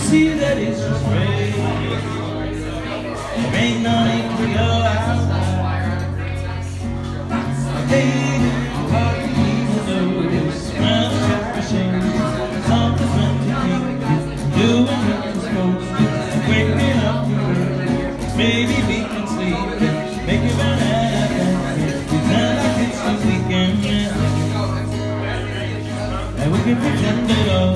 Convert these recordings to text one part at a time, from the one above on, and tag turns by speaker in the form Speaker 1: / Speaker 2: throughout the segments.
Speaker 1: see that it's just rain? There ain't no need to go outside. Baby, all you need to know is smell the refreshing. Something's meant to keep doing what you're supposed to. Waking up to work, maybe we can sleep. Make you banana pancakes, pretend like it's the weekend. And we can pretend it all.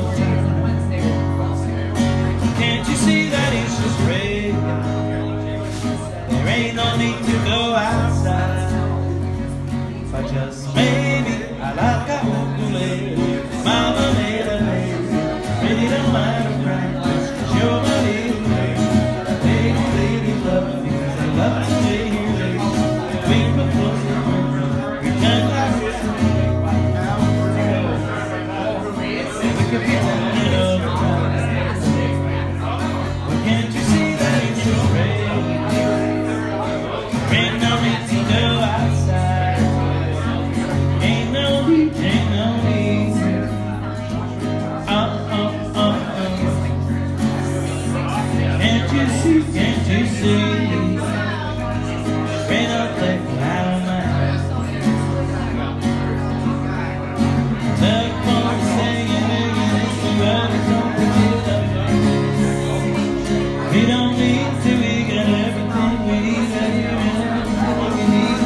Speaker 1: Can't you see that it's just rain? There ain't no need to go outside. But just maybe I like a ukulele, mama made a lady, really don't mind a practice. Show my little lady, ladies love me because I love to lay here late. We put close to home, pretend like it's a dream. We can pretend it all the time. Can't you see that it's just rain? Ain't no need to go outside. Ain't no need, ain't no need. Can't you see, can't you see? Rain up that cloud on my head. Telephone singing, it's the weather, don't forget us. We don't need to, we got everything we need, everything we need.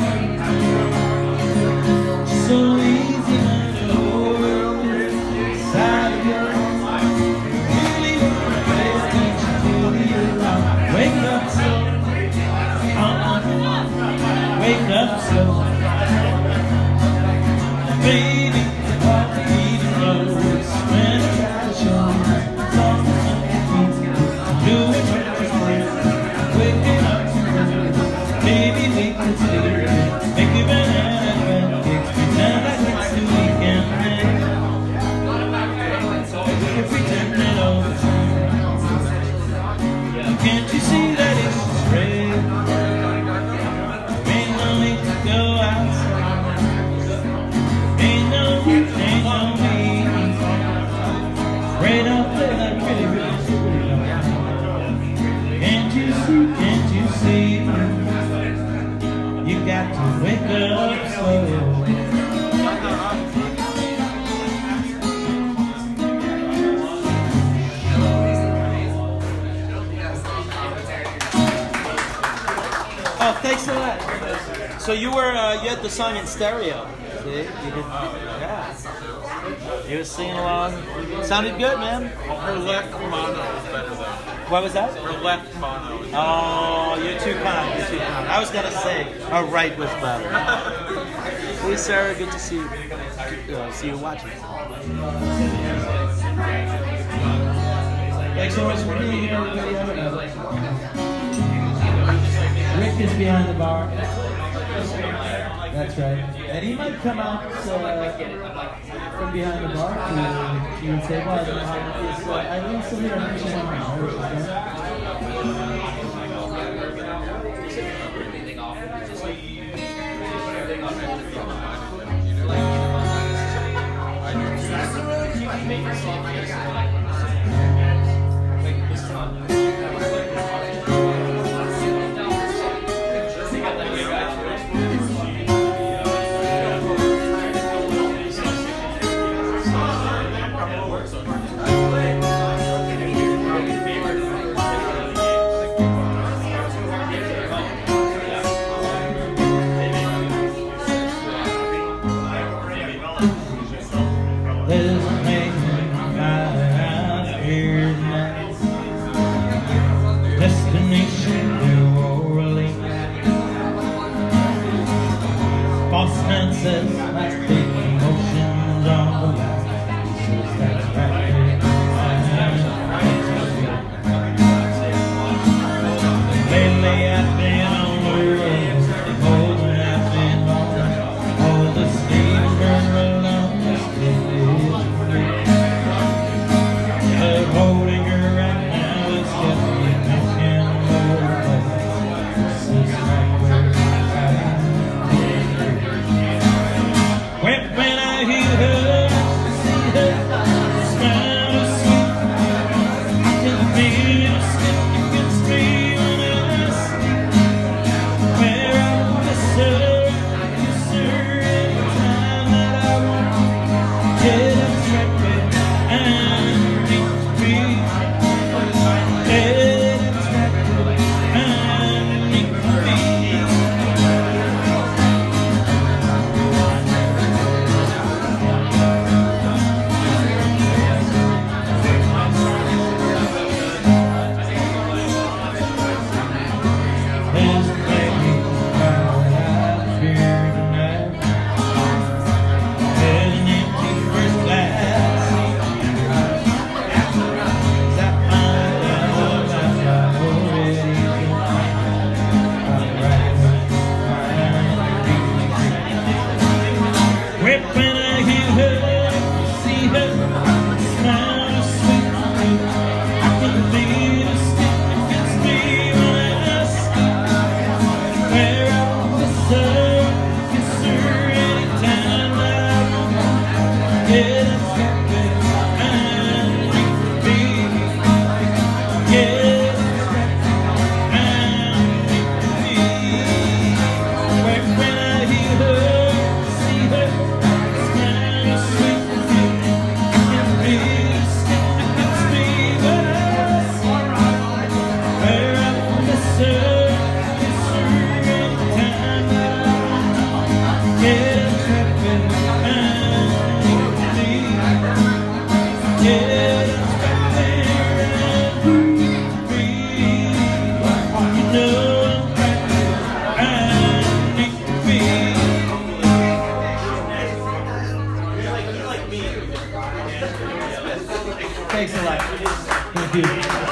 Speaker 1: So easy now to hold inside of your arms. Really want to pay attention to the alarm. Wake up slow, wake up slow. Baby, what we need to know is when I try to show you something doing what you're supposed to. Waking up to work, baby, we can sleep. Make you banana pancakes, pretend like it's the weekend. We can pretend it all the time. Can't you see that it's just rain? Ain't no need to go outside. Ain't no need, ain't no need. Rain up there like pretty, really, really low. Can't you see, can't you see? You got to wake up slow.
Speaker 2: Oh, thanks a lot. So you had the song in stereo. See? You did, yeah. You were singing along. Sounded good, man.
Speaker 3: Her left mono is better though.
Speaker 2: What was that?
Speaker 3: Her left mono is better.
Speaker 2: Oh, you're too kind. You're too kind. I was gonna say her right was better. Hey, Sarah, good to see you. See you watching.
Speaker 1: Thanks so much for being here, everybody. Rick is behind the bar. That's right. And he might come out from behind the bar to say, well, I don't know how it is. I think so here, I'm just
Speaker 2: Thanks a lot. Thank you.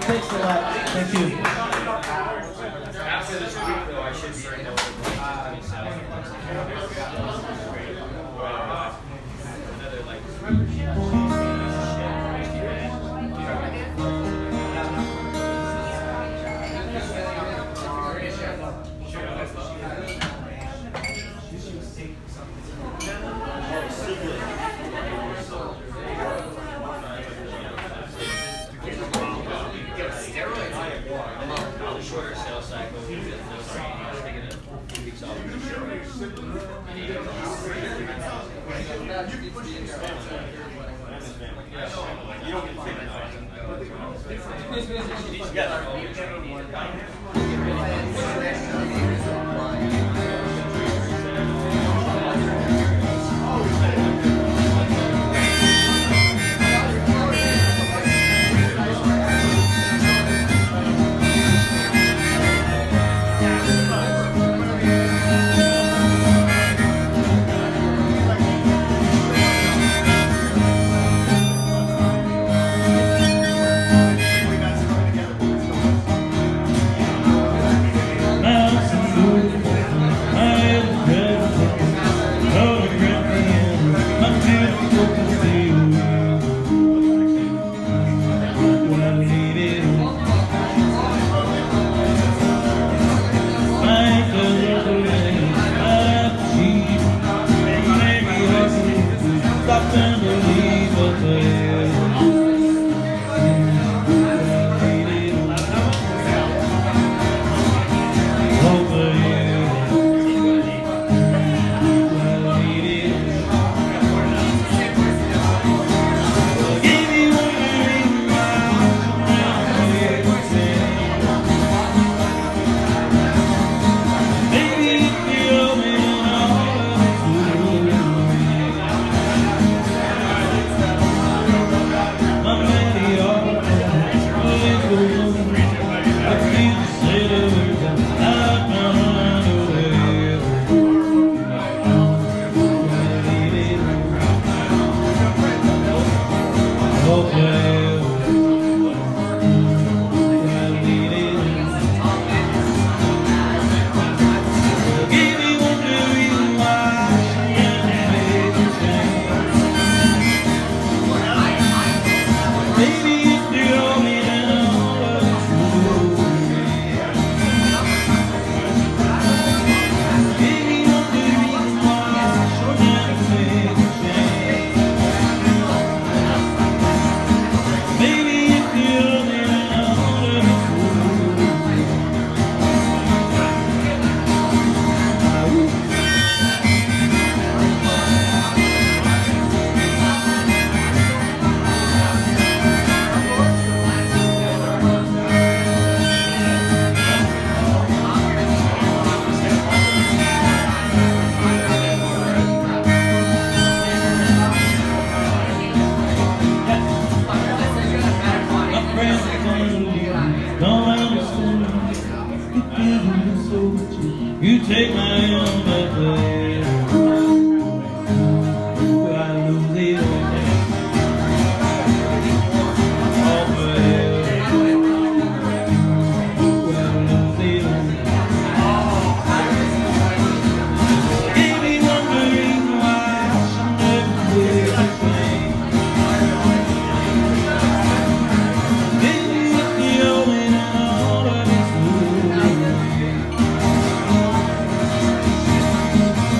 Speaker 2: Thanks a lot. Thank you.
Speaker 4: After this week, though, I should start another like. Shorter sales cycle. Taking a few weeks off the show.
Speaker 1: You take my hand that way. I lose it all for you. I lose it. Give me wondering why I never did the same. Baby, if the only and all of this world.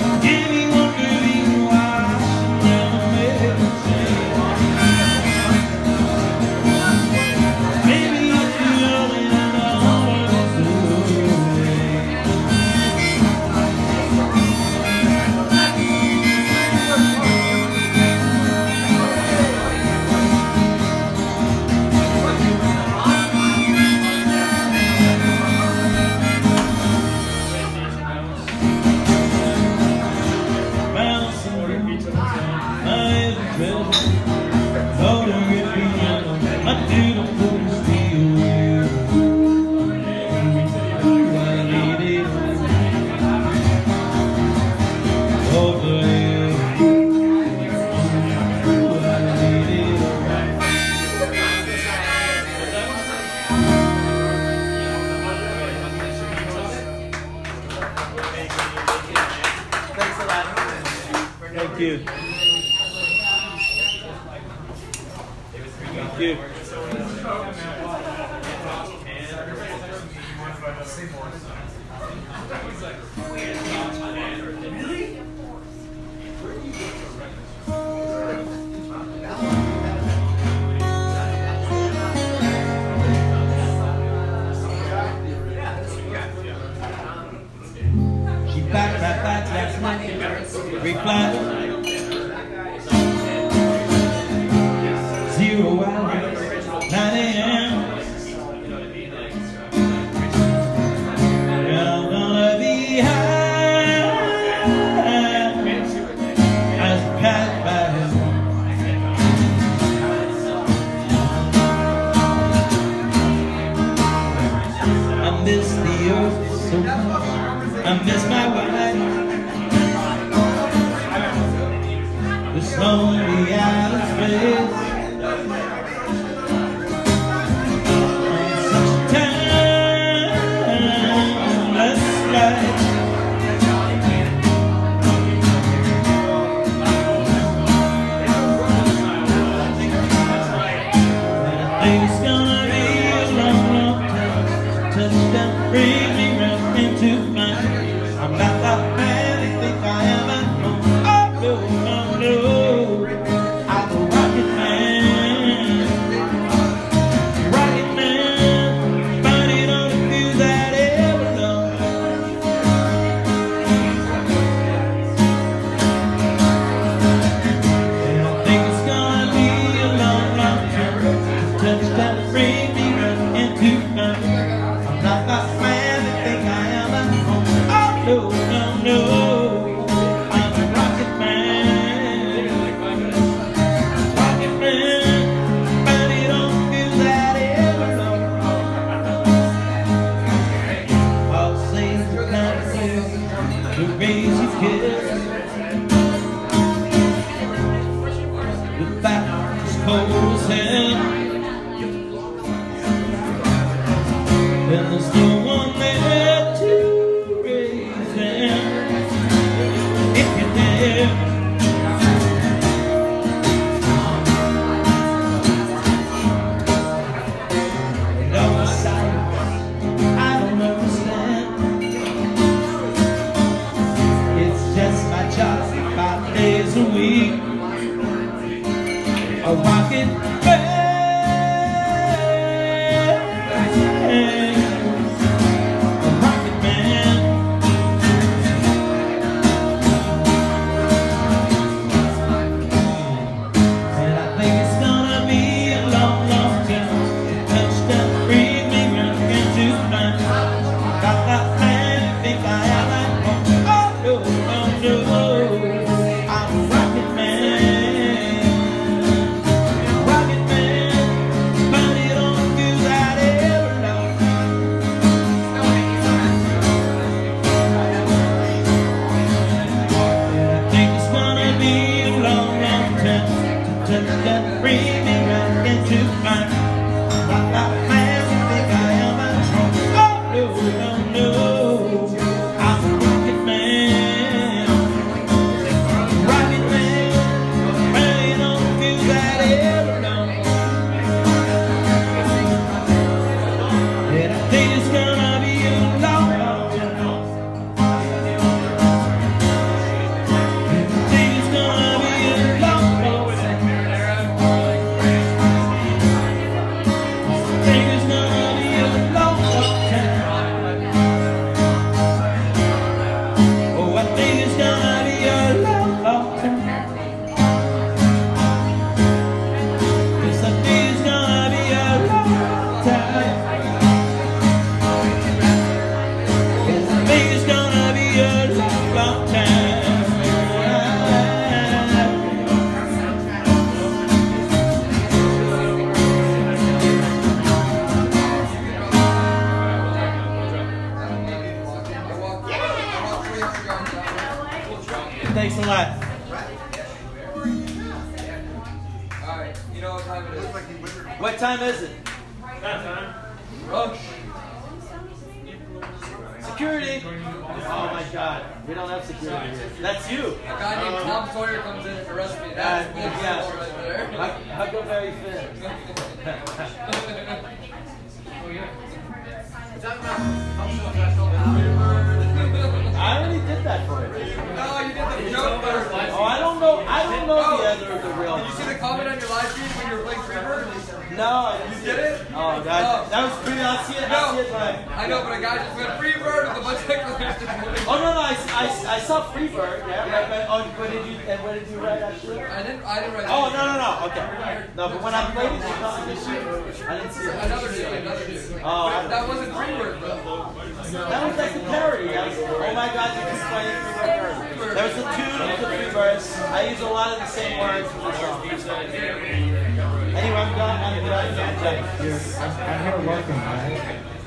Speaker 2: you. Thank you.
Speaker 1: She back last night. Reply 0 hours, 9 a.m. And I'm gonna be high as a cat by his I miss the earth so much. I miss my wife. This lonely out of space. Such a timeless life. And I think it's gonna be a long, long time. Touchdown, bring me round into mine. I'm not that man you think I am at home. Oh no, no, no. I'm a rocket man. Rocket man. Fighting on the fuse that ever long. And I think it's gonna be a long, long time. Touchdown, bring me round into mine. I'm not that man you think I am at home. No, no, no, I'm a rocket man. Rocket man, fighting on the fuse that ever long. All things are kind of clear to raise your kids. The back is cold as hell. And there's no one there to raise them if you're there. And all the silence I don't understand. It's just my job 5 days a week. A rocket man.
Speaker 2: Thanks a lot.
Speaker 5: Alright, you know what time it is?
Speaker 2: What time is it?
Speaker 3: That time.
Speaker 5: Rush.
Speaker 2: security. Oh my God, we don't have security here. That's you.
Speaker 5: A guy named Tom Sawyer comes in and arrests me. That's
Speaker 2: Yeah.
Speaker 5: right there.
Speaker 2: Huckleberry Finn. I already did that for you.
Speaker 5: No, you did the joke first.
Speaker 2: Oh, I don't know the real.
Speaker 5: Did you see the comment on your live feed when you were playing Freebird?
Speaker 2: No,
Speaker 5: You did it?
Speaker 2: Oh, that was pretty. I see it live.
Speaker 5: I know, but a guy just went Freebird with a bunch of exclamation points.
Speaker 2: Oh no, I saw Freebird. Yeah. But, what did you write actually?
Speaker 5: I didn't write that.
Speaker 2: Oh no. Okay. No, but when I played it in the competition, I didn't see it.
Speaker 5: Another dude.
Speaker 2: Oh,
Speaker 5: That wasn't Freebird, bro.
Speaker 2: that was like a parody. Oh my God, you just played Freebird. There was a tune of the Freebirds. I use a lot of the same words from the song. Anyway, I'm done. I'm here working, right?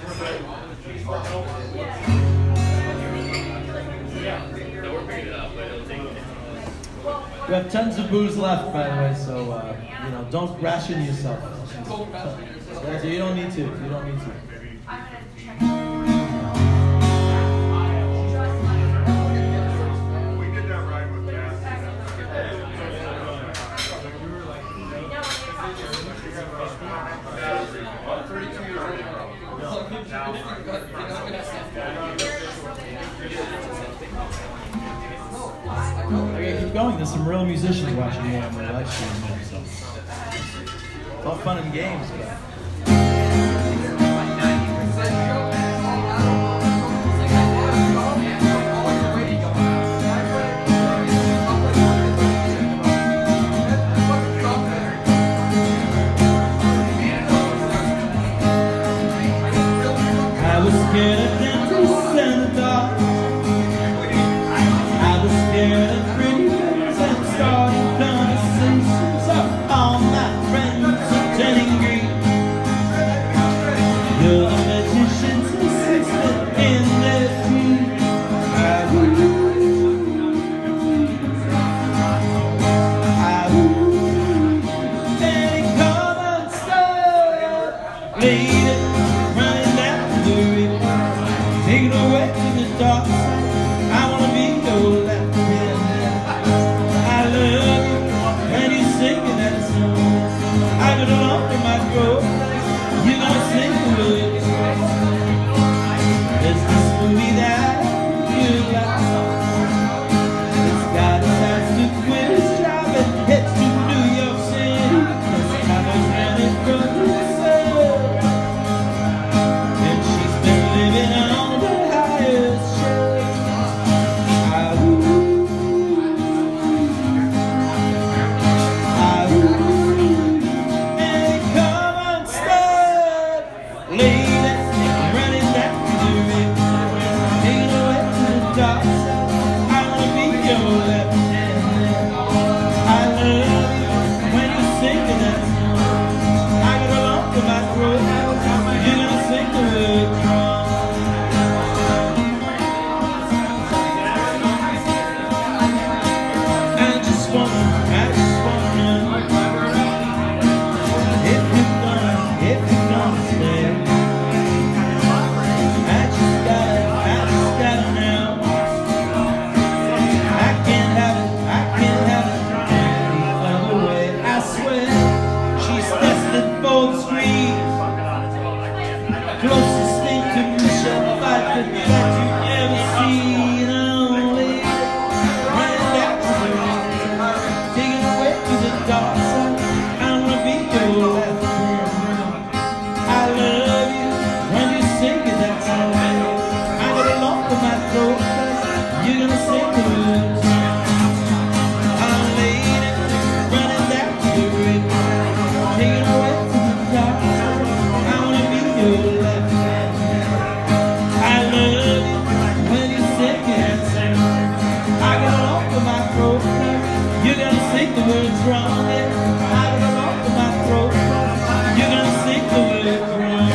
Speaker 2: We have tons of booze left, by the way, so don't ration yourself. You don't need to. You don't need to. Okay, keep going. There's some real musicians watching me on my live stream here, so it's all fun and games, but. I was scared of dentists and the dark. I was scared of pretty girls and starting conversations of all my friends are turning green. You're the magician's assistant in their dream. Any common stuff, lady, running down the river, taking away to the dark side. I wanna be your left hand. I love you when you're singing that song. I got a lump in my throat. You're gonna sing the words. There's this movie that you like. This guy decides to quit his job and heads to New York City. This guy was running from himself, and she's been living on the highest shelf. And come on, stop, lady, running down the river, taking away to the dark side. I wanna be your left hand. I love you when you're singing that song. I got a lump in my throat. You're gonna sing the words wrong. I just wanna know if you're gonna stay. I just gotta know. I can't have it any other way. I swear, she's destined for the screen. Closest thing to Michelle Pfeiffer that you ever seen. Only running down to the river, taking away to the dark side. I wanna be your left hand. I love you when you sing it that song. I got a lump in my throat. You're gonna sing the words. I'm lady, running down to the river, taking away to the dark side. I wanna be your left hand. I love you when you sing it that song. I got a lump in my throat. You're gonna sing the words wrong. Yeah. I got a lump in my throat. You're gonna sing the words wrong.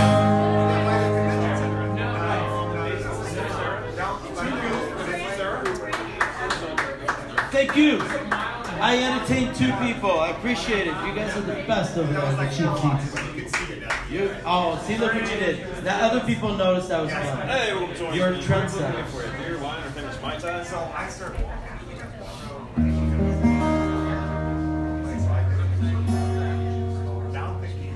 Speaker 2: Thank you. I entertained 2 people. I appreciate it. You guys are the best over there, the cheap seats. Oh, see, look what you did. Now other people noticed I was fun.
Speaker 3: Hey, we'll join
Speaker 2: You're a
Speaker 3: you.
Speaker 2: trendsetter.
Speaker 3: For a beer, wine, or finish my time.
Speaker 6: So I started walking. Now I'm thinking,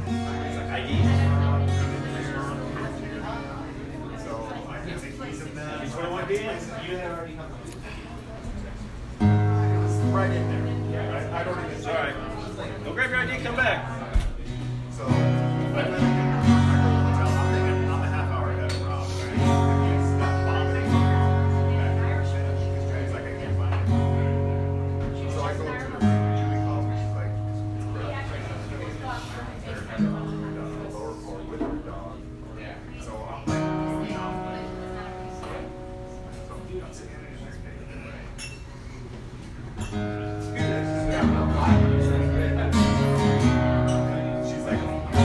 Speaker 6: so I can take these of them.
Speaker 3: 21 bands.
Speaker 6: It was right in there. I don't even.
Speaker 3: All right. Go grab your ID. Come back.
Speaker 6: So I went to the hotel. I'm thinking I'm a half hour ahead of Rob. Right? He's got vomiting back there. He's like, I can't find it. So I go to Julie calls me. She's like, the lower floor with her dog. So I'm like, I'm sitting in she's like,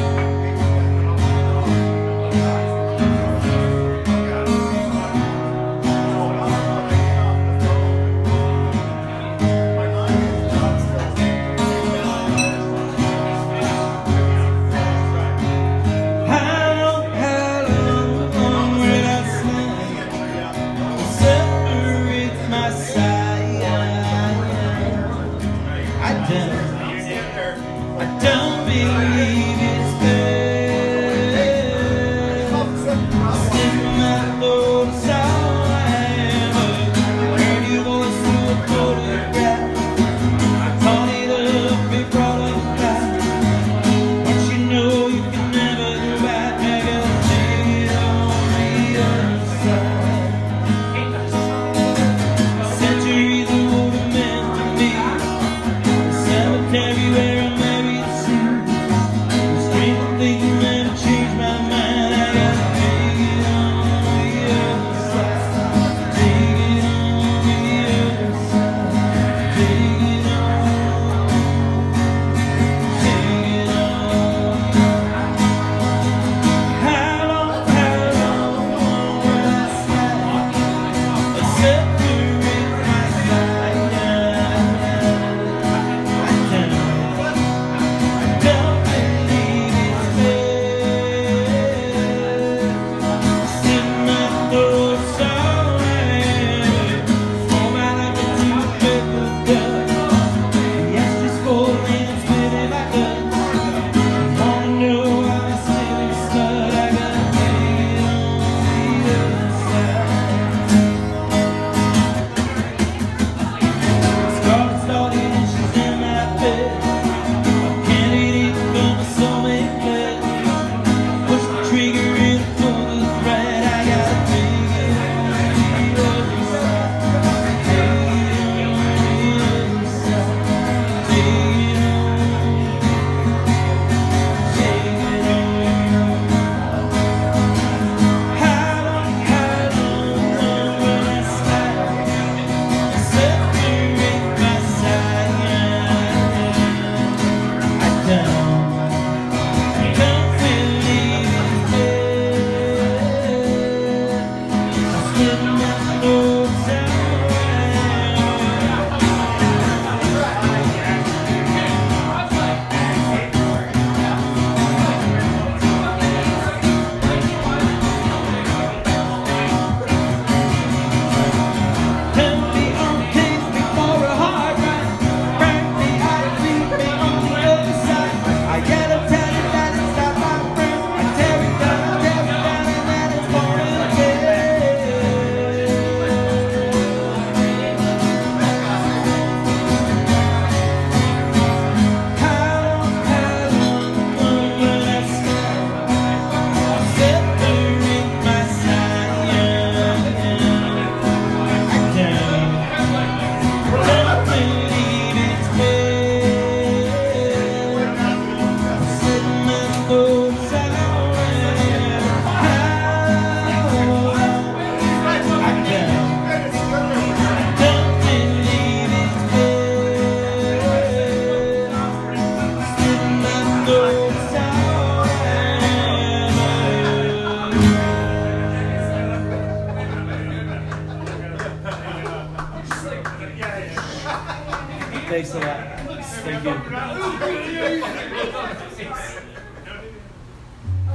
Speaker 2: Thanks a lot. Thank you.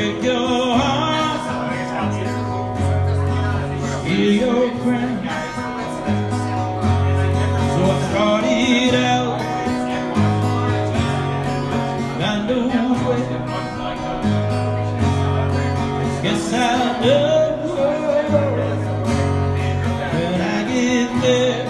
Speaker 2: break your heart, hear your cry. So I started out, found a way. Guess I know when I get there.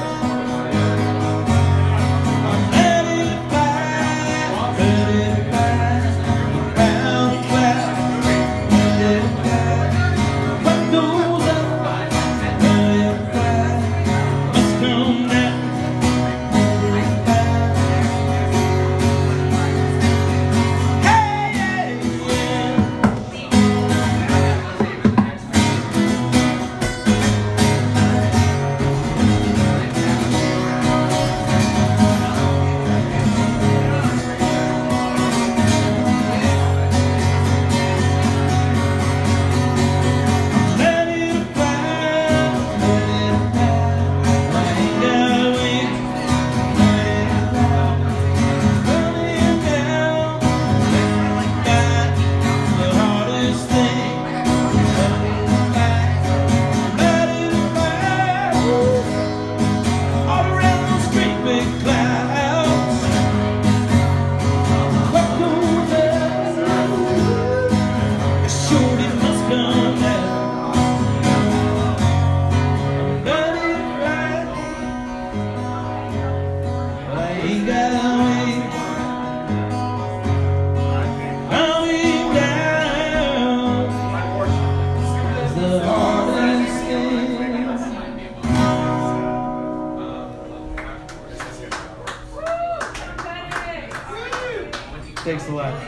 Speaker 1: Thanks a lot.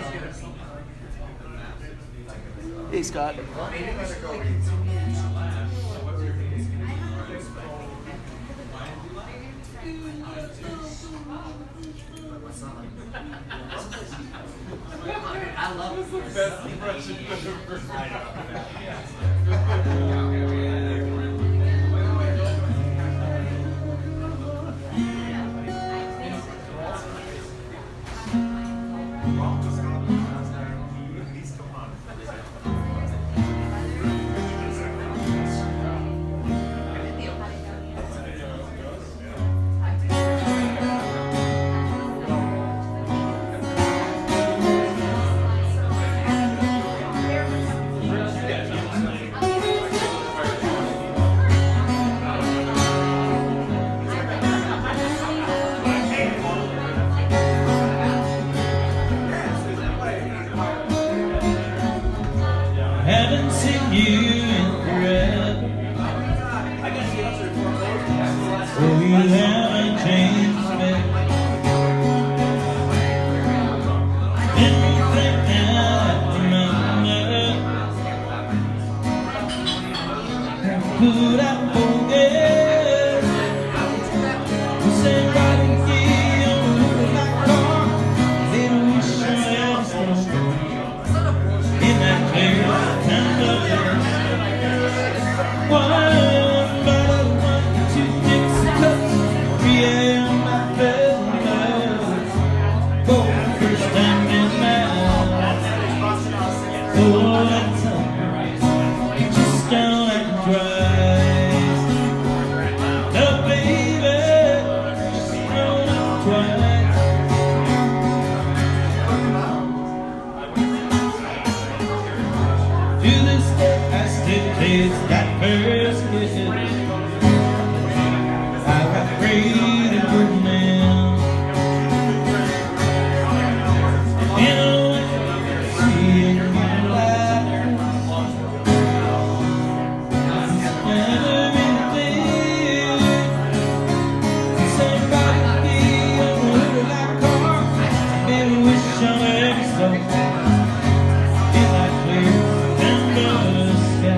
Speaker 1: Hey, Scott.
Speaker 5: I love it.
Speaker 6: Best impression ever.
Speaker 2: Haven't seen you in forever. Oh, you haven't changed, baby. Anything I remember, could I forget? You said right again on my car, little wish I had something in that clear. It's that first kiss. I got afraid of burning out. In a way, seeing you light. It's never been there. Somebody on a little black car. Maybe wish I had something in that clear December sky.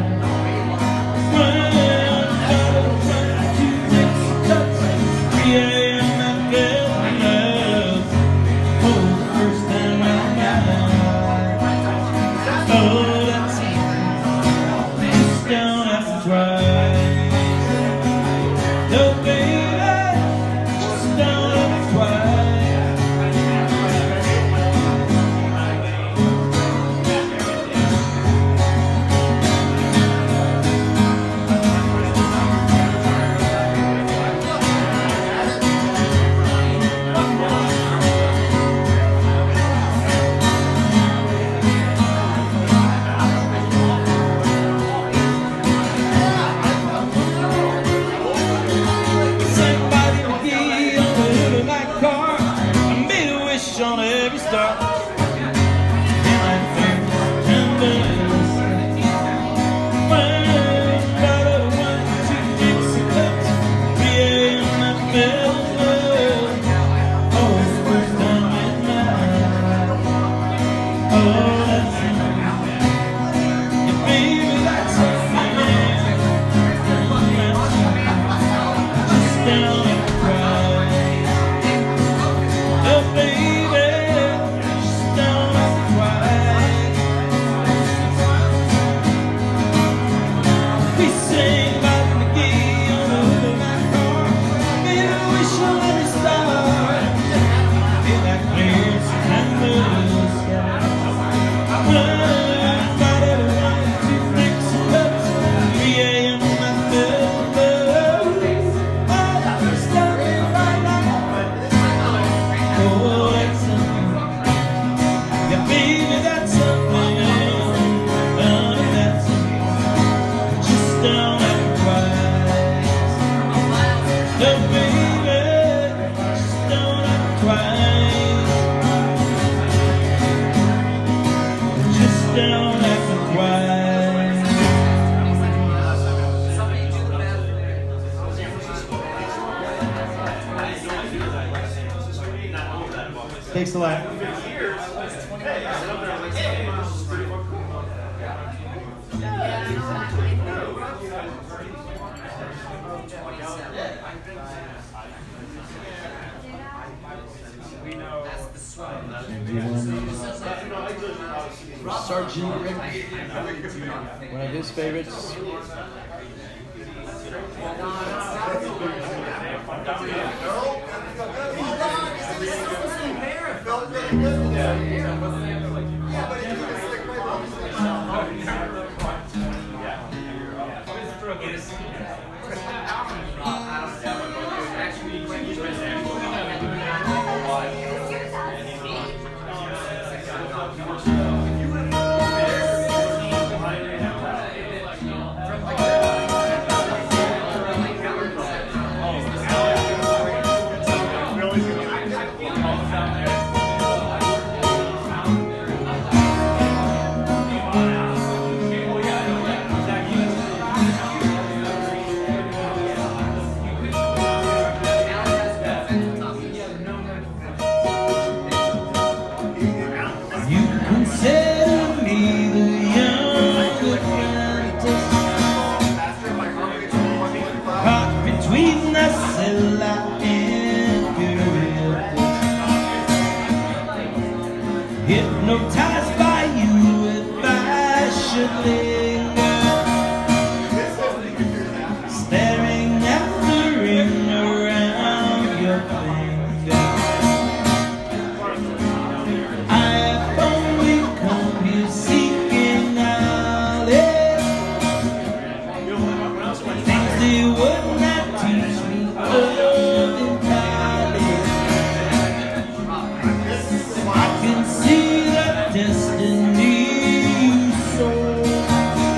Speaker 2: Takes a lot. Sergeant Rick, one of his favorites. Hypnotized by you if I should linger, staring at the ring around your finger. I have only come here seeking knowledge, things they would not teach me of in college. I can see destiny you sold.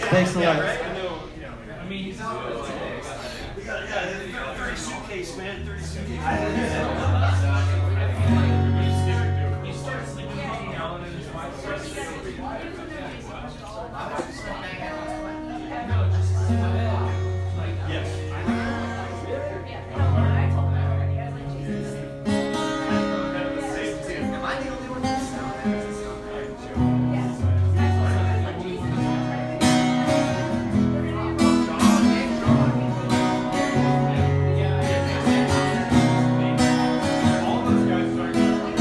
Speaker 2: Thanks a lot.
Speaker 3: I mean, he's got 30 suitcase, man. 30 suitcase. He started sleeping with Alan and his wife. Yes.
Speaker 5: Am I the only one who's
Speaker 3: All those guys are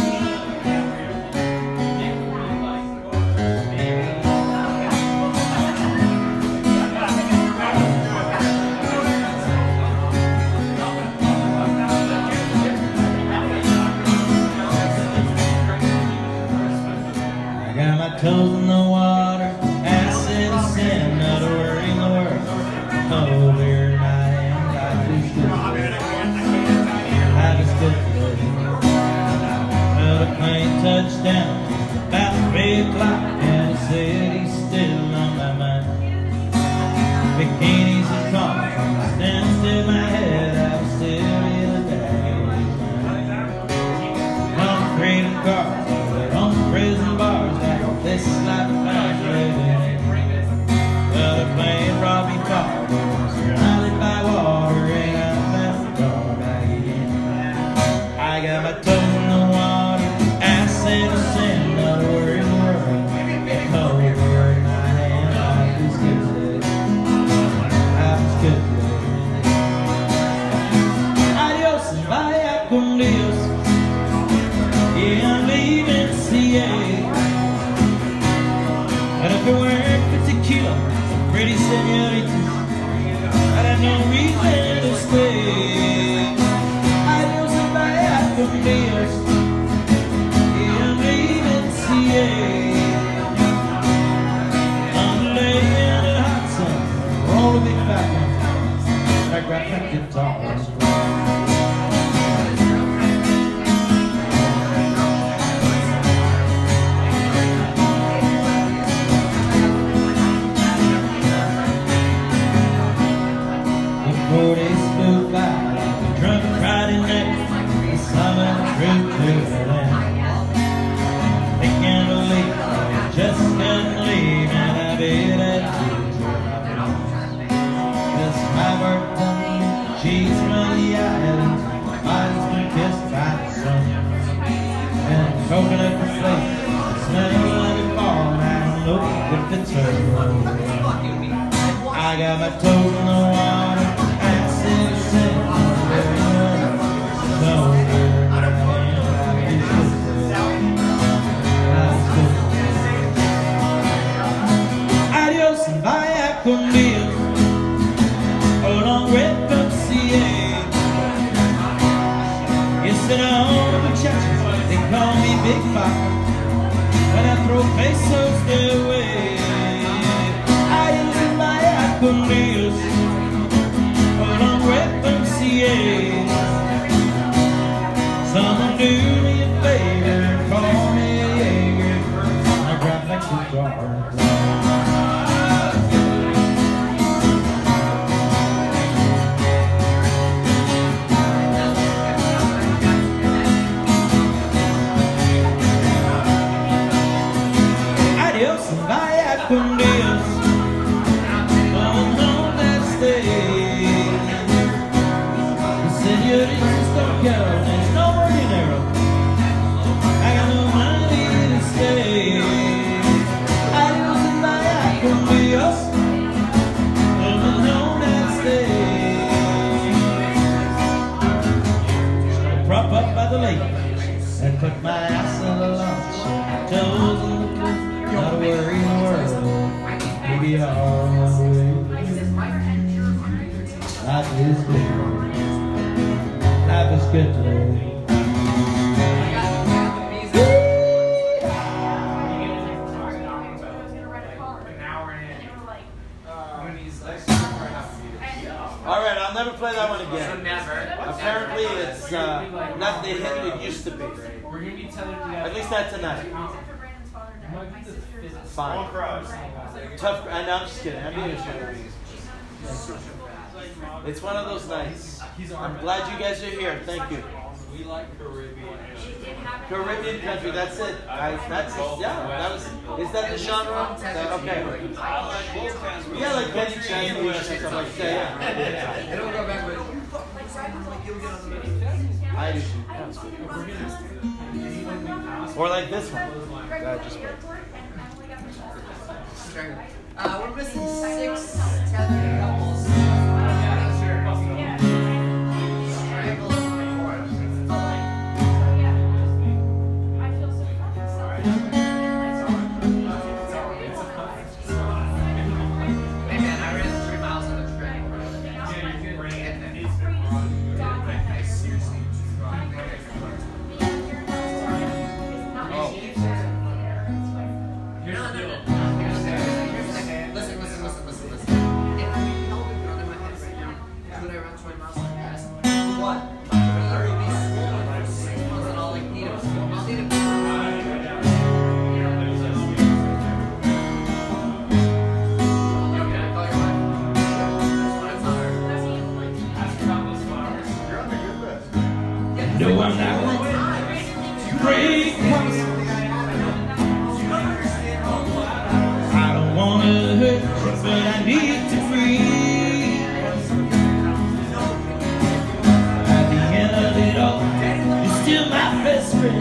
Speaker 2: I got my toes in the water, ass in the sand, not a worry in the world. Over night and life is good. Life is good today. Well, the plane touched down about 3 o'clock, and the city's still on my mind. Bikinis and cars, stands to my head, I was still in the baggage line. Concrete and cars, but on prison bars, like this life I'm living. Well, the plane brought me far, surrounded by water, and I found the door back again. I got my toes in the water, ass in the sand, not a worry in the world. Over night and life is good today. Life is good today. Adios and vaya con Dios. Yeah, I'm leaving CA. But if it weren't for tequila, some pretty senoritas, I'd have no reason to stay. Adios and vaya con Dios. Yeah, I'm leaving CA. I'm laying in the hot sun, roll a big fat one. I grab my guitar and before they flew by, like a drunk Friday night, the summer through to the land. They can't believe I just couldn't leave, and I bet I just my birthday, she's from the island, mine's been kissed by the sun. And coconut and flake, smell like a fall, and I don't know if it's her. I got my toes in the water, ass in the sand, no, adios and vaya con Dios. Hold on, red from CA. Yes, and all the muchachos, they call me Big Papa when I throw pesos their way. Adios and vaya con Dios. Hold on, red from CA. Someone do me a favor, call me a Jaeger. I grab my guitar and play. Adios and vaya con Dios. Come home that stay. The senoritas don't count, there's no more dinero. I got no money to stay. Adios and vaya con Dios. Come home that stay. Prop up by the lake and put my ass on the launch, toes in the cliff, not a worry in the world. Maybe all my way. Life is good. Life is good today. All right, I'll never play that one again. Apparently, it's not the hit it used to be. At least not tonight. Fine. Tough. And I'm just kidding. I'm being ashamed. It's one of those nights. I'm glad you guys are here. Thank you.
Speaker 4: We like Caribbean.
Speaker 2: Caribbean country. That's it. That's yeah. That was. Is that the genre? Okay. Yeah, like Kenny Chesney and stuff like that. Yeah.
Speaker 5: It'll go back with.
Speaker 2: I do too. Or like this one. That just worked.
Speaker 5: We're missing 6 tethered couples.
Speaker 1: No, I'm not break promises. I don't want to hurt you, but I need to breathe. At the end of it all, you're still my best friend.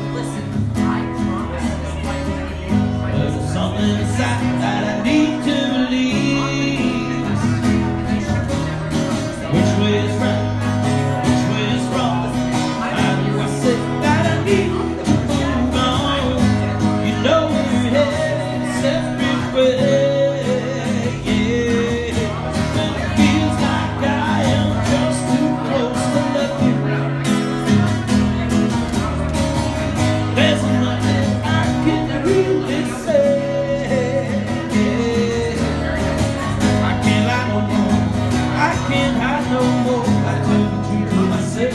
Speaker 1: There's something inside that I need to believe. Which way is right? Which way is wrong? That I need to move on. You know we're heading separate ways, yeah. And it feels like I am just too close to love you. There's nothing I can really say, yeah. I can't lie no more. I can't hide no more. I tell the truth to myself.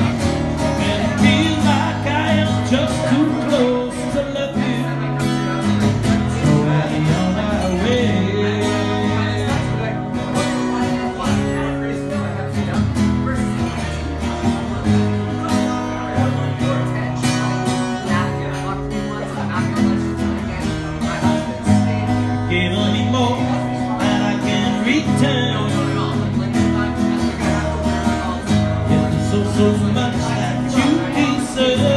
Speaker 1: Just too close to love you, so I'll be on my way. Giving me more than I can return. It's so much that you deserve.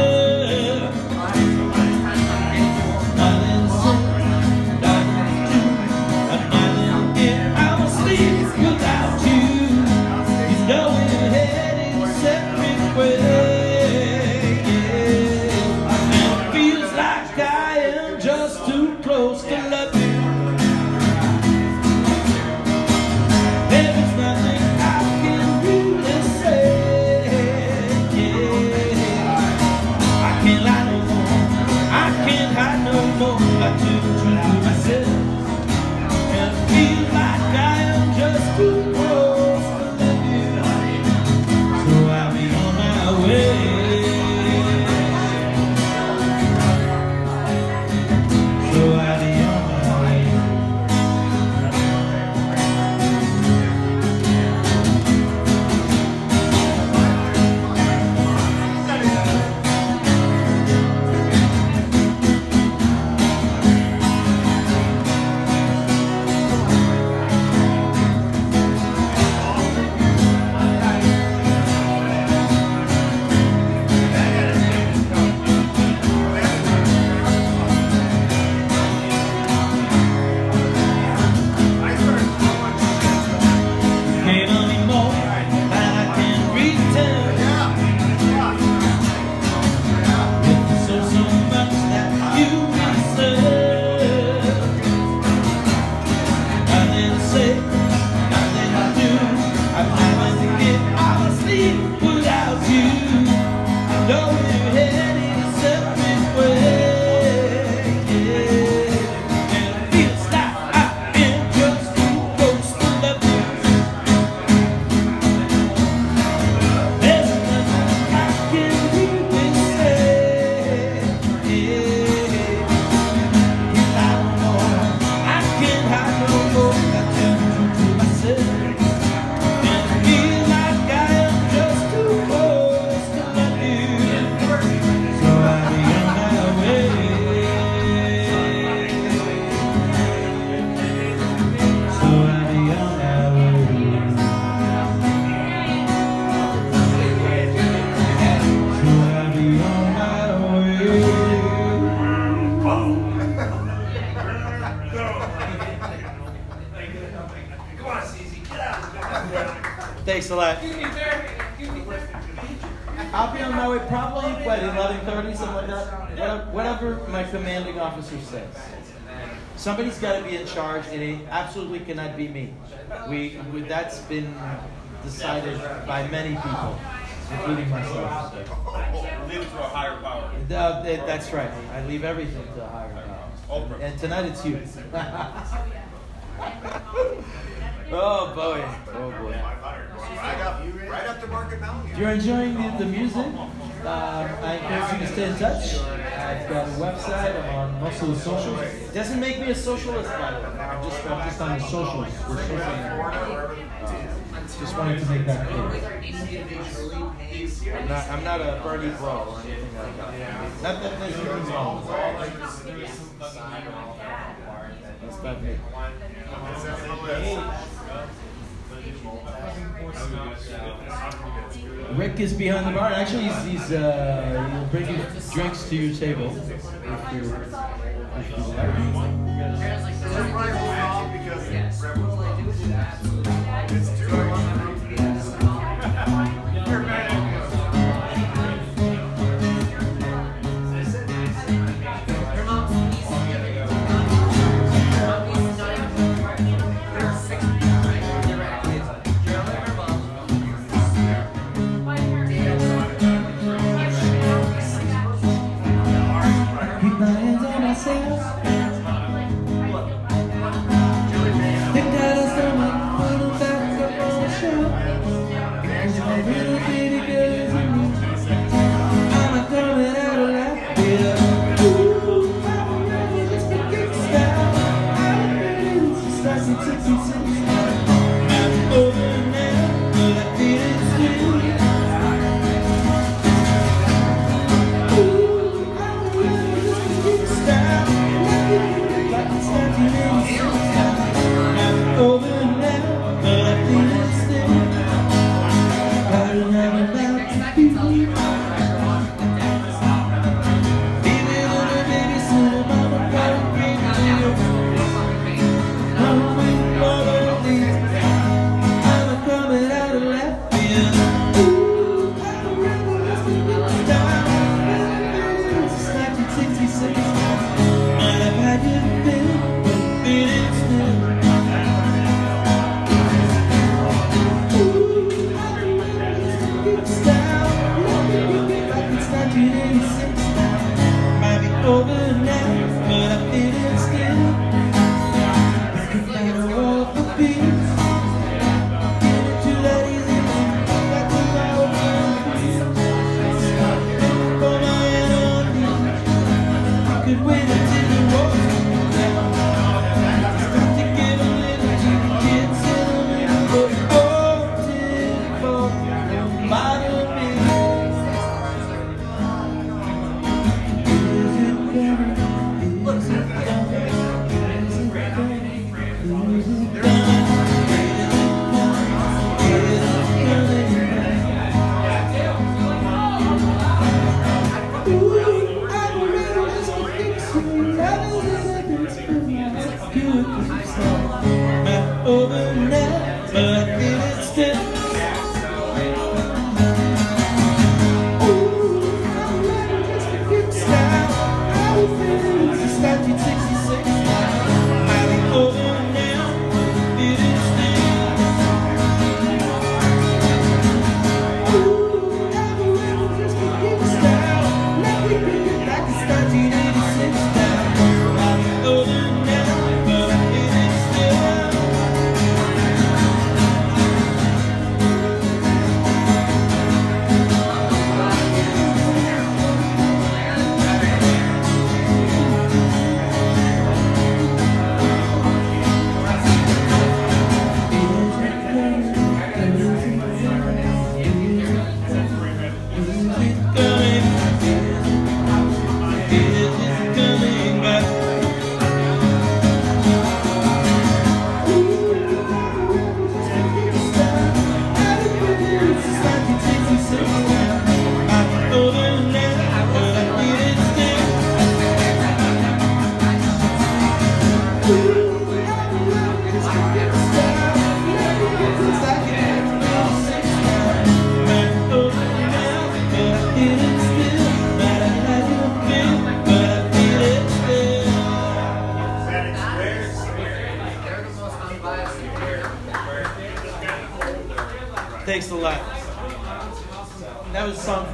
Speaker 1: So I'll be on my way.
Speaker 2: Thanks a lot. I'll be on my way probably by 11:30, something like that. Whatever my commanding officer says. Somebody's got to be in charge, and it absolutely cannot be me. That's been decided by many people, including myself.
Speaker 6: Leave it to a higher power.
Speaker 2: That's right. I leave everything to a higher power. And tonight it's you. Oh boy. Oh boy.
Speaker 6: Right up to Market Mountain.
Speaker 2: If you're enjoying the music, I encourage you to stay in touch. I've got a website. I'm on most of the socials. It doesn't make me a socialist, by the way. I'm just on the socials. Just wanted to make that clear. I'm not a Bernie bro or anything like that. Not that there's anything wrong with that. That's not me. Rick is behind the bar. Actually, he'll bring you drinks to your table if you like.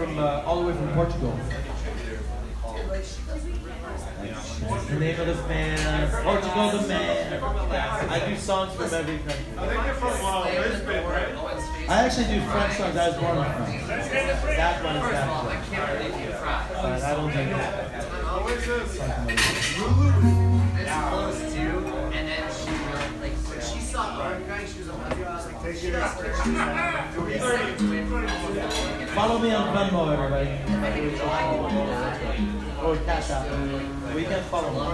Speaker 2: from all the way from Portugal. That's the name of the band, Portugal the Man. I do songs from every country.
Speaker 6: I think they're from Lisbon, right?
Speaker 2: I actually do French songs. I was born in France. That one is that one. But I don't do that.
Speaker 6: What is this?
Speaker 5: It's close too, and then she like when she saw our guy, she was a mother. I was like,
Speaker 6: Take
Speaker 5: she
Speaker 6: your
Speaker 5: does
Speaker 2: Follow me on Venmo, everybody. Or Cash App. We can follow me.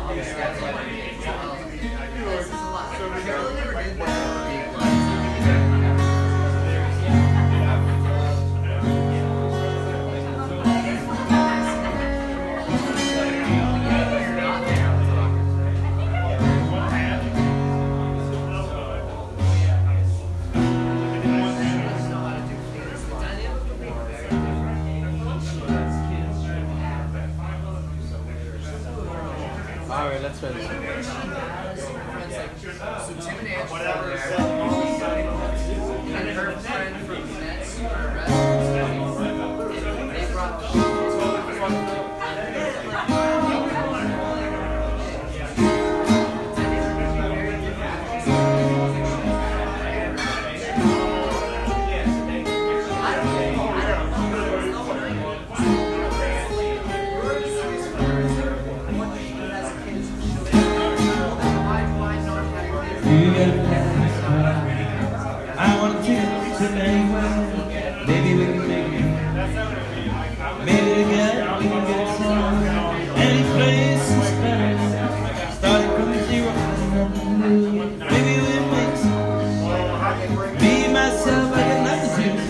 Speaker 2: Alright, let's try this one.
Speaker 5: So Tim and Andrew were there, and her friend from Nets were they brought
Speaker 2: I want to take it to anywhere. Maybe we can make it. Maybe together we can get it somewhere. Any place is better. Starting from zero. Maybe we make some. Me, myself, I got nothing to do.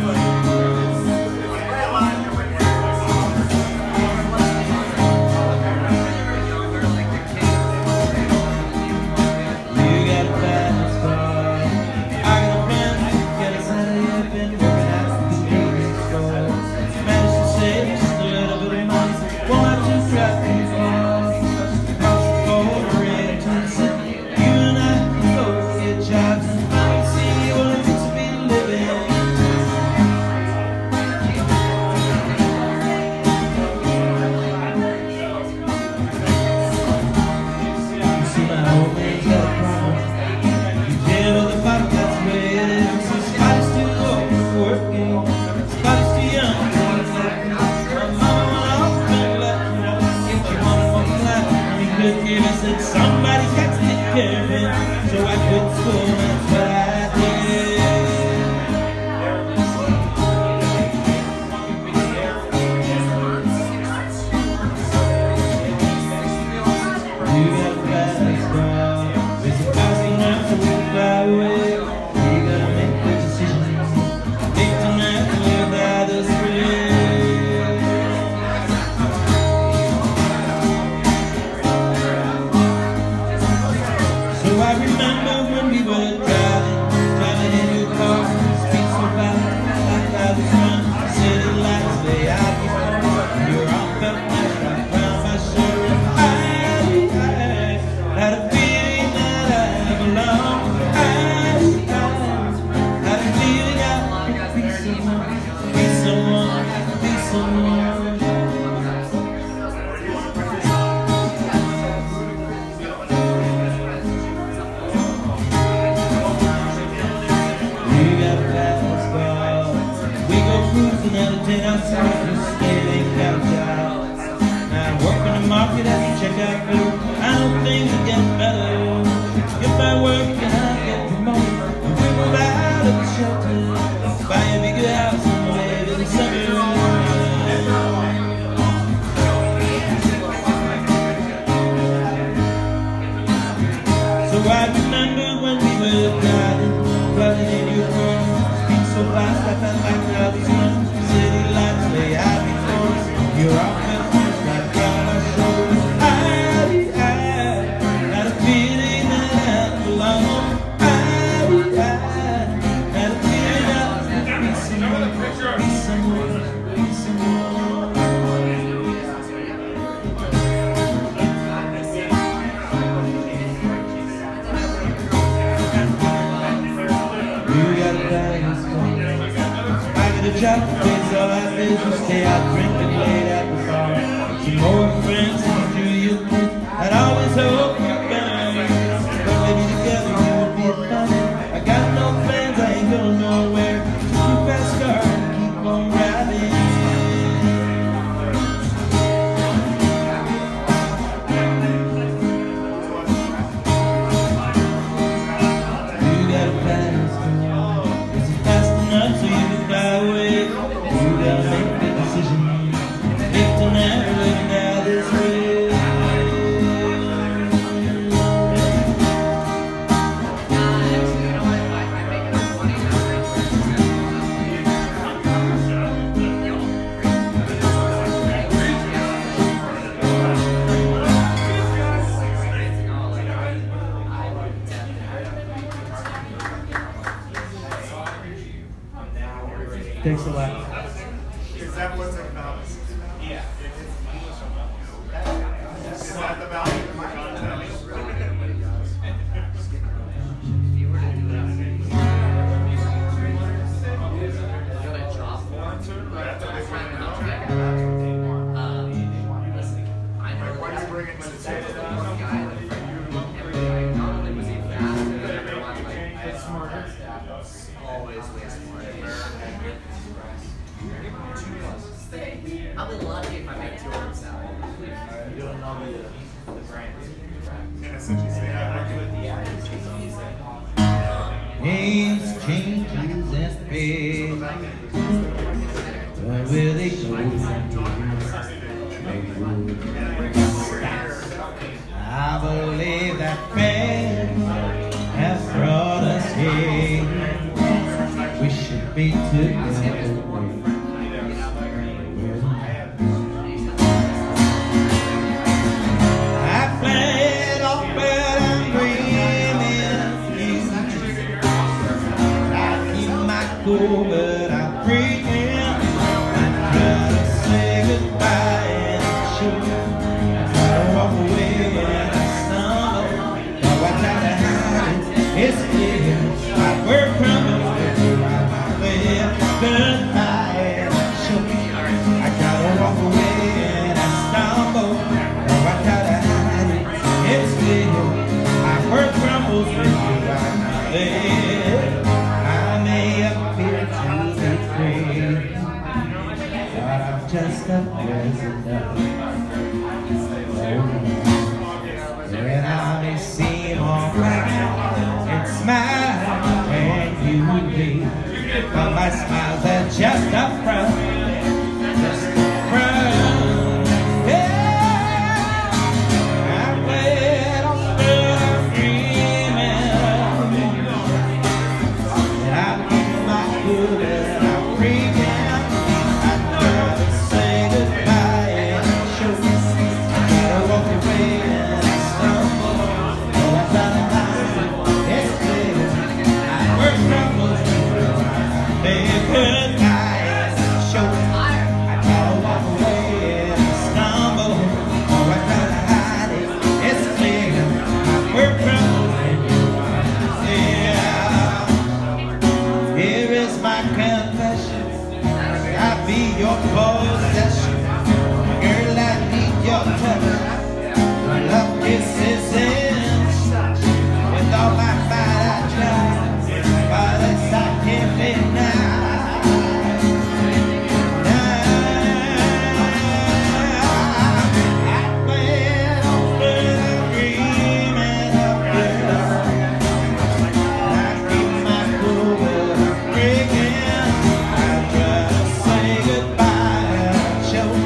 Speaker 2: Somebody got to take care of it, so I quit school, that's what I did. You got a fast car, there's a thousand rounds to fly away. You gotta make good decisions, make tonight without a spring. I remember when we were driving in your car, speed so fast, like I was young. City lights lay out before your arm felt nice right round my shoulder. I had a feeling that I belonged. I had a feeling I could be someone, be someone, be someone. Entertain ourselves, just ain't got a job. Now I work in the market as a checkout clerk. I know things will get better. Get my work and I'll get promoted. We move out of the shelter, buy a bigger house and live in the suburbs. So I remember when we were driving in your car, speed so fast I felt like I was young. City lights lay out before us. Your arm felt nice right round my shoulders. I had a feeling that I belonged. I had a feeling that I could be someone, be someone, be someone. You got a balance. I got a job, that's all I got. days we stay out drinking late at the bar. Some more friends and through you kids. I'd always hope you're better, but maybe together you would be fun. I got no plans, I ain't going nowhere. Keep fast car and keep on riding. You got a fast car. Is it fast enough so you can fly away? You gotta make the decision. If tonight we're living out this way. Thanks a lot.
Speaker 6: Is that what's about? Yeah. Is that the value of my content?
Speaker 5: If you were to do it, got a job for it.
Speaker 6: That's a big one.
Speaker 5: Listen, I know
Speaker 6: Why do you bring it to the table?
Speaker 5: guy that everybody not only was he fast, but everyone like smarter. Always way smarter. I'll be lucky if I make 2 orders now.
Speaker 3: You don't know the brand.
Speaker 6: And essentially say, I do it.
Speaker 2: Names, changes, and fades. Where will they go? I believe that fate has brought us here. We should be together. I played off, but I'm dreaming of you. I keep my cool, but I'm freaking. I'm trying to say goodbye and shoot. I walk away and I stumble. Though I try to hide it, it's clear. My work crumbles, but you're right there. Goodbye and shoot. I gotta walk away and I stumble. Though I try to hide it, it's clear. My work crumbles, but you're right there. I may appear to be free, but I'm just a prisoner. And I may seem alright and smile and you leave, but my smiles are just a front, just a front. Yeah, I wait on the dreaming of you, and I keep my good and I'm freaking. I try to say goodbye and show. I gotta walk away and I stumble. Oh, I try to hide it, it's clear. I work troubles to say goodbye and show. I gotta walk away and I stumble. Oh, I try to hide it, it's clear. I work troubles and yeah. Here is my confession. I'll be your possession. Girl, I need your touch. Love kisses and such. With all my might I try, but it's I can't deny. I went on dreaming of you. I keep my cool, but I'm breaking. I try to say goodbye and show.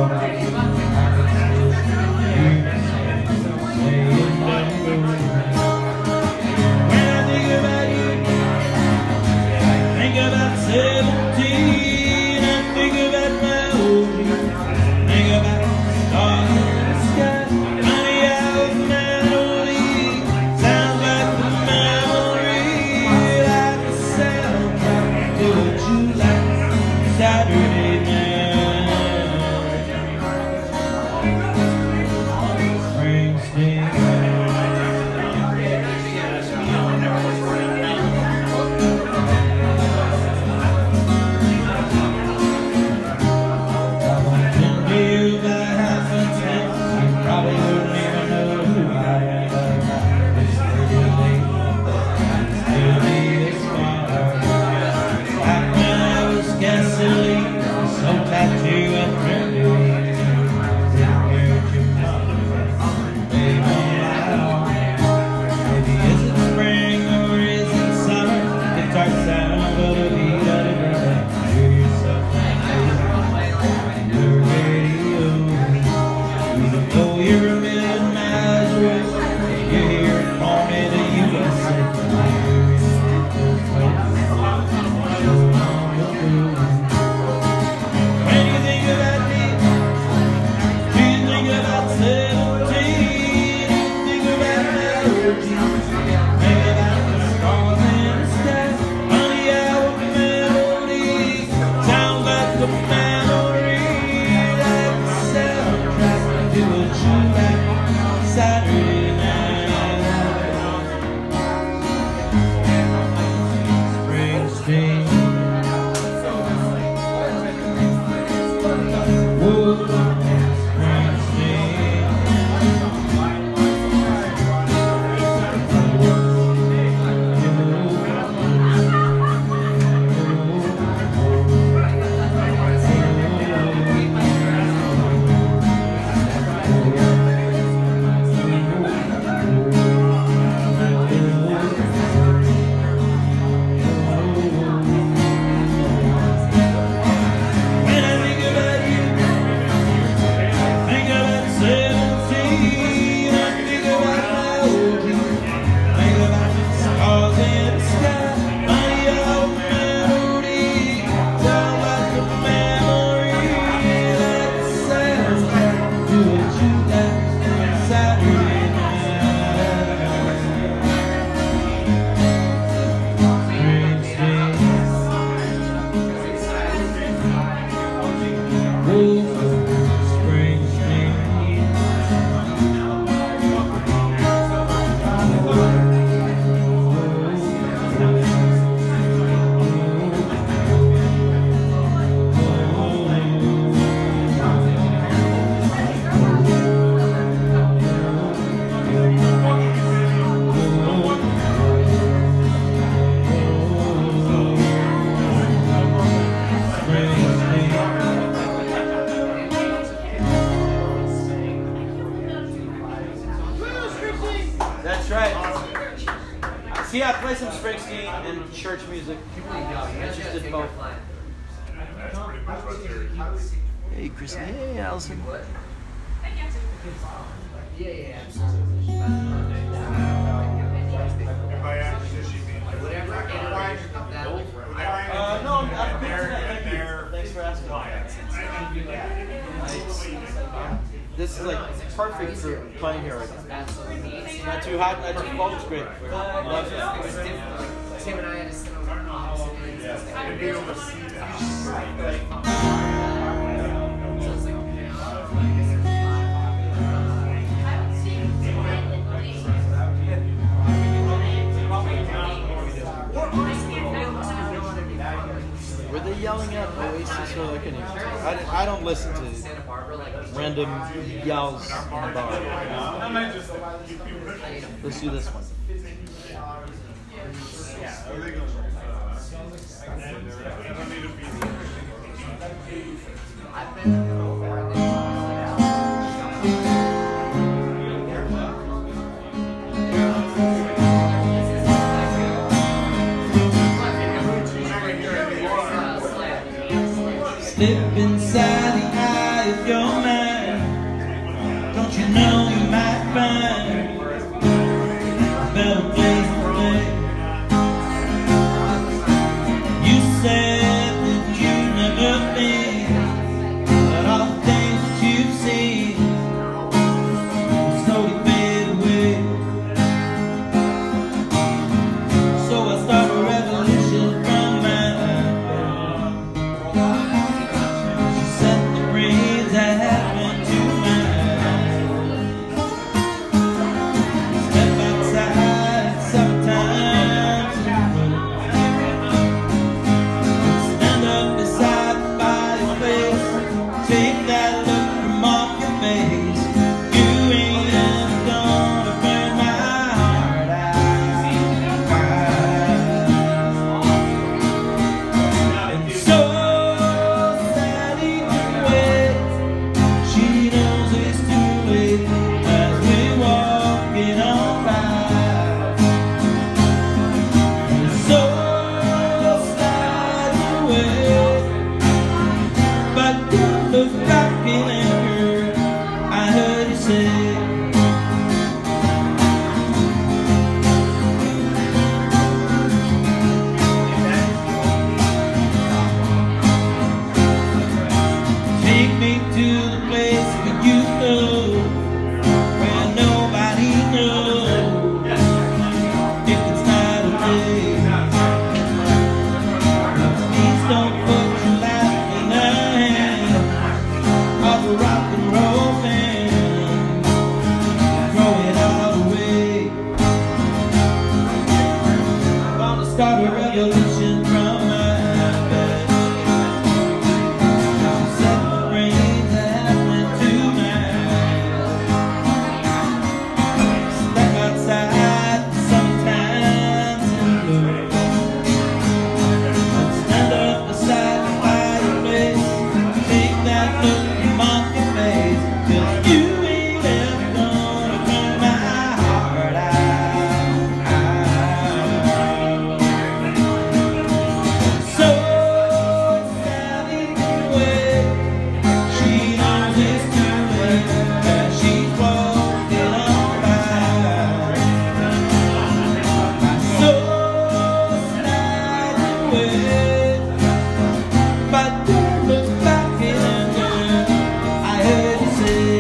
Speaker 2: See, I play some Springsteen and church music. I just did both.
Speaker 6: That's pretty much what they're.
Speaker 2: Hey, Chrissy. Hey, Allison.
Speaker 6: By acquisition, you mean like
Speaker 5: Whatever analyze that.
Speaker 2: No, I'm
Speaker 6: and their
Speaker 2: Thanks for asking.
Speaker 6: clients.
Speaker 2: This is like perfect for playing here right now. Not too hot, not too cold. It's great. Love it.
Speaker 5: Tim and I had to sit on
Speaker 6: And be able to see that.
Speaker 2: Were they yelling at Oasis or like anything? I don't listen to random yells in the bar. Let's do this one.
Speaker 1: Slip inside the eye of your
Speaker 2: know you might find a better place to play. You said that you never been, but all the things that you've seen will slowly fade away. So I start a revolution from my bed. She set the brains I happen to mine. Step outside at summertime. Stand up beside the fireplace. Take that look from off your face. You ain't ever gonna burn my heart out. And so Sally can wait. She knows it's too late as we're walking on by. And so slide away, but don't look back in anger. I heard you say. Take me to the place where you go, where nobody knows if it's night or day. Please don't put your life in the hand of a rock and roll band. Throw it all away. I'm gonna start a revolution from my bed. Set the brains happening tonight. Step outside sometimes and look. Stand up beside the fireplace. Take that look from off your face. 'Cause you ain't ever gonna burn my heart out. So Sally can wait. She knows it's too late as she's walking on by. My soul slide away, but don't look back in anger. I heard you say.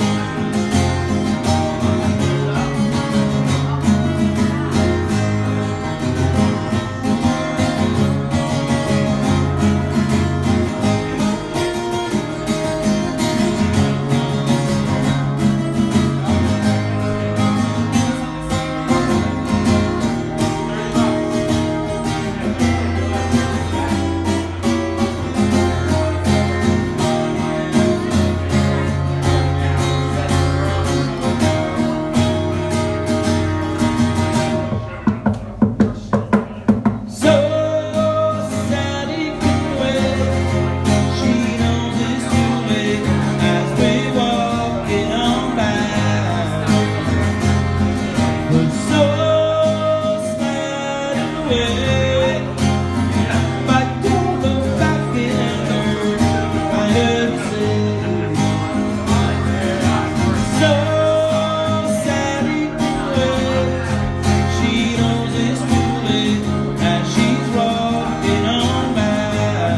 Speaker 2: So Sally can wait. She knows it's too late as we're walking on by. But so slide away, but don't look back in anger. I heard you say. So Sally can wait. She knows it's too late as she's walking on by.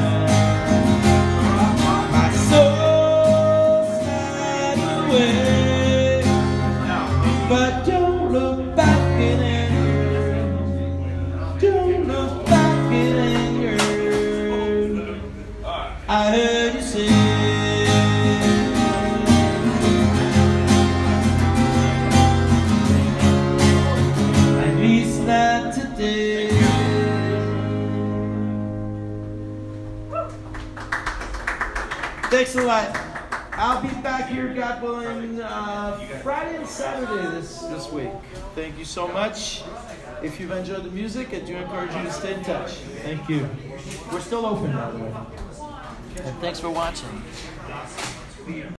Speaker 2: My soul slide away, but don't look back in anger. Don't look back in anger. I heard you say. At least not today. Thanks a lot. I'll be back here, God willing, Friday and Saturday this week. Thank you so much. If you've enjoyed the music, I do encourage you to stay in touch. Thank you. We're still open, by the way. And thanks for watching.